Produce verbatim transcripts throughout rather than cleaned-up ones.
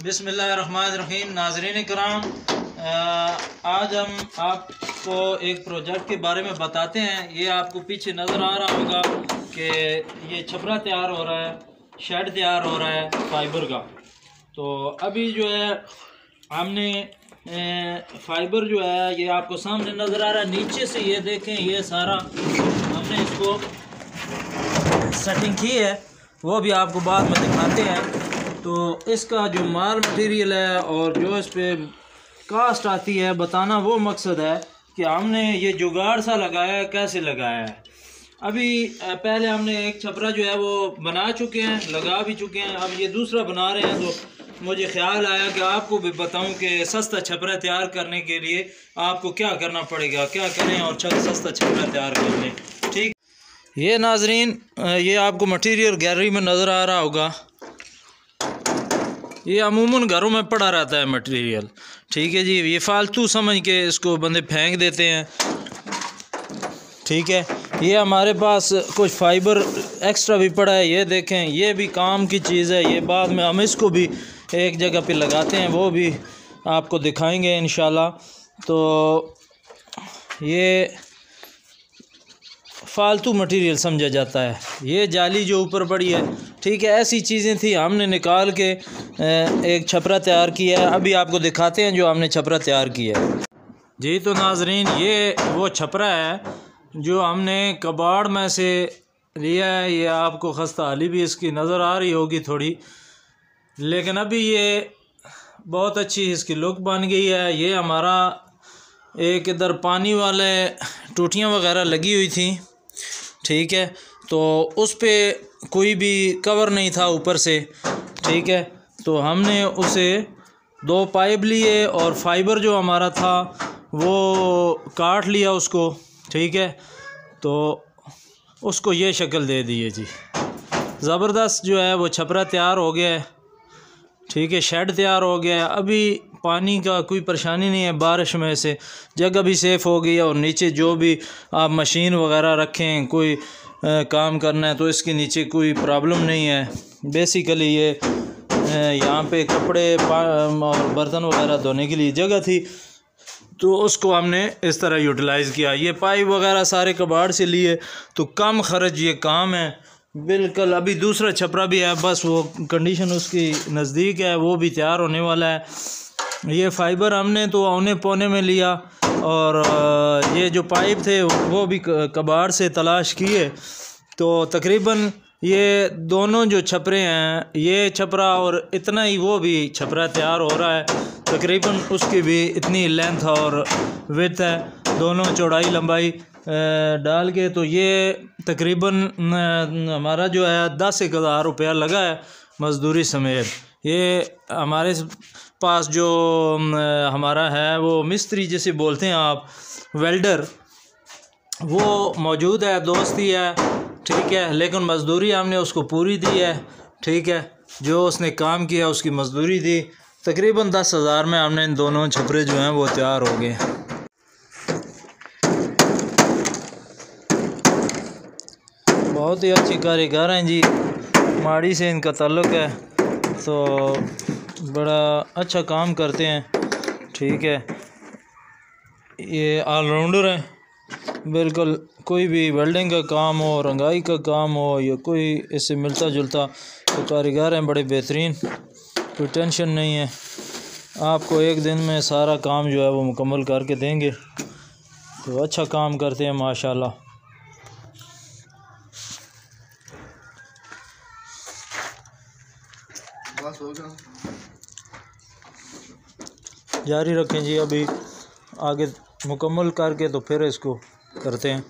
बिस्मिल्लाहिर्रहमानिर्रहीम। नाज़रीन कराम, आज हम आपको एक प्रोजेक्ट के बारे में बताते हैं। ये आपको पीछे नज़र आ रहा होगा कि ये छपरा तैयार हो रहा है, शेड तैयार हो रहा है फाइबर का। तो अभी जो है हमने फाइबर जो है ये आपको सामने नज़र आ रहा है, नीचे से ये देखें, ये सारा हमने इसको सेटिंग की है, वो भी आपको बाद में दिखाते हैं। तो इसका जो माल मटेरियल है और जो इस पे कास्ट आती है बताना, वो मकसद है कि हमने ये जुगाड़ सा लगाया है, कैसे लगाया है। अभी पहले हमने एक छपरा जो है वो बना चुके हैं, लगा भी चुके हैं, अब ये दूसरा बना रहे हैं। तो मुझे ख्याल आया कि आपको भी बताऊं कि सस्ता छपरा तैयार करने के लिए आपको क्या करना पड़ेगा, क्या करें और सस्ता छपरा तैयार कर लें। ठीक, ये नाजरीन, ये आपको मटेरियल गैलरी में नज़र आ रहा होगा। ये अमूमन घरों में पड़ा रहता है मटेरियल, ठीक है जी। ये फालतू समझ के इसको बंदे फेंक देते हैं, ठीक है। ये हमारे पास कुछ फाइबर एक्स्ट्रा भी पड़ा है, ये देखें, ये भी काम की चीज़ है। ये बाद में हम इसको भी एक जगह पे लगाते हैं, वो भी आपको दिखाएंगे इंशाल्लाह। तो ये फालतू मटेरियल समझा जाता है। ये जाली जो ऊपर पड़ी है, ठीक है, ऐसी चीज़ें थी, हमने निकाल के एक छपरा तैयार किया है। अभी आपको दिखाते हैं जो हमने छपरा तैयार किया है जी। तो नाजरीन, ये वो छपरा है जो हमने कबाड़ में से लिया है। ये आपको खस्ता हाली भी इसकी नज़र आ रही होगी थोड़ी, लेकिन अभी ये बहुत अच्छी इसकी लुक बन गई है। ये हमारा एक इधर पानी वाले टूटियाँ वगैरह लगी हुई थी, ठीक है, तो उस पे कोई भी कवर नहीं था ऊपर से, ठीक है। तो हमने उसे दो पाइप लिए और फाइबर जो हमारा था वो काट लिया उसको, ठीक है। तो उसको ये शक्ल दे दिए जी। ज़बरदस्त जो है वो छपरा तैयार हो गया है, ठीक है, शेड तैयार हो गया है। अभी पानी का कोई परेशानी नहीं है, बारिश में से जगह भी सेफ़ हो गई है। और नीचे जो भी आप मशीन वगैरह रखें, कोई आ, काम करना है तो इसके नीचे कोई प्रॉब्लम नहीं है। बेसिकली ये यहाँ पे कपड़े और बर्तन वगैरह धोने के लिए जगह थी, तो उसको हमने इस तरह यूटिलाइज़ किया। ये पाइप वगैरह सारे कबाड़ से लिए, तो कम खर्च ये काम है बिल्कुल। अभी दूसरा छपरा भी है, बस वो कंडीशन उसकी नज़दीक है, वो भी तैयार होने वाला है। ये फाइबर हमने तो औने पौने में लिया, और ये जो पाइप थे वो भी कबाड़ से तलाश किए। तो तकरीबन ये दोनों जो छपरे हैं, ये छपरा और इतना ही वो भी छपरा तैयार हो रहा है। तकरीबन उसकी भी इतनी लेंथ और विड्थ है, दोनों चौड़ाई लंबाई डाल के। तो ये तकरीबन हमारा जो है दस एक हज़ार रुपया लगा है मज़दूरी समेत। ये हमारे पास जो हमारा है वो मिस्त्री जिसे बोलते हैं आप, वेल्डर, वो मौजूद है, दोस्त ही है, ठीक है, लेकिन मज़दूरी हमने उसको पूरी दी है, ठीक है। जो उसने काम किया उसकी मज़दूरी दी। तकरीबन दस हज़ार में हमने इन दोनों छपरे जो हैं वो तैयार हो गए। बहुत ही अच्छी कारीगर हैं जी, माड़ी से इनका ताल्लुक़ है, तो बड़ा अच्छा काम करते हैं, ठीक है। ये ऑलराउंडर हैं बिल्कुल। कोई भी वेल्डिंग का काम हो, रंगाई का काम हो, या कोई इससे मिलता जुलता, तो कारीगर हैं बड़े बेहतरीन, कोई टेंशन नहीं है। आपको एक दिन में सारा काम जो है वो मुकम्मल करके देंगे। तो अच्छा काम करते हैं माशाल्लाह। जारी रखें जी, अभी आगे मुकम्मल करके तो फिर इसको करते हैं।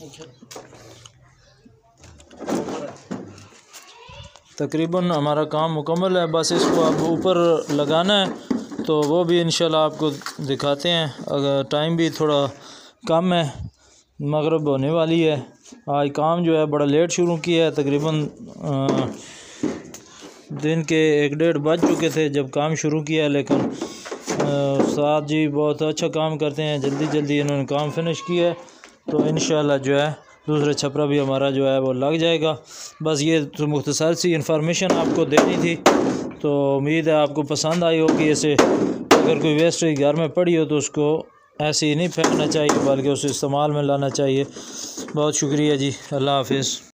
तकरीबन हमारा काम मुकम्मल है, बस इसको अब ऊपर लगाना है, तो वो भी इंशाल्लाह आपको दिखाते हैं। अगर टाइम भी थोड़ा कम है, मगरिब होने वाली है। आज काम जो है बड़ा लेट शुरू किया है, तकरीबन दिन के एक डेढ़ बज चुके थे जब काम शुरू किया, लेकिन उस्ताद जी बहुत अच्छा काम करते हैं, जल्दी जल्दी इन्होंने काम फिनिश किया है। तो इंशाल्लाह जो है दूसरा छपरा भी हमारा जो है वो लग जाएगा। बस ये तो मुख्तसर सी इन्फॉर्मेशन आपको देनी थी तो उम्मीद है आपको पसंद आई होगी। ऐसे अगर कोई वेस्ट घर में पड़ी हो तो उसको ऐसे ही नहीं फेंकना चाहिए, बल्कि उसे इस्तेमाल में लाना चाहिए। बहुत शुक्रिया जी, अल्लाह हाफिज़।